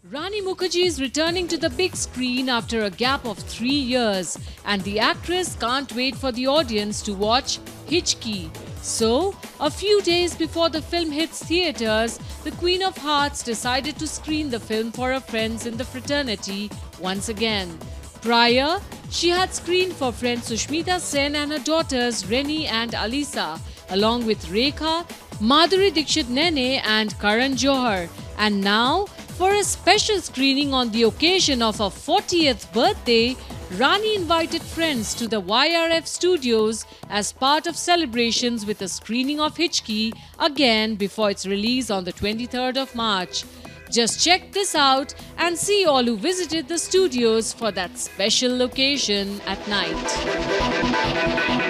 Rani Mukherjee is returning to the big screen after a gap of 3 years, and the actress can't wait for the audience to watch Hichki. So, a few days before the film hits theatres, the Queen of Hearts decided to screen the film for her friends in the fraternity once again. Prior, she had screened for friends Sushmita Sen and her daughters Reni and Alisa, along with Rekha, Madhuri Dixit Nene and Karan Johar. And now, for a special screening on the occasion of her 40th birthday, Rani invited friends to the YRF studios as part of celebrations with a screening of Hichki again before its release on the 23rd of March. Just check this out and see all who visited the studios for that special occasion at night.